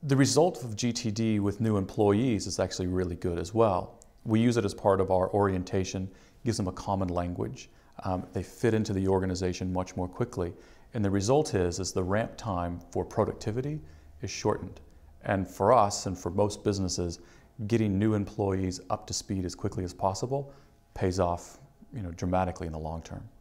The result of GTD with new employees is actually really good as well. We use it as part of our orientation, gives them a common language. They fit into the organization much more quickly. And the result is the ramp time for productivity is shortened. And for us and for most businesses, getting new employees up to speed as quickly as possible pays off, dramatically in the long term.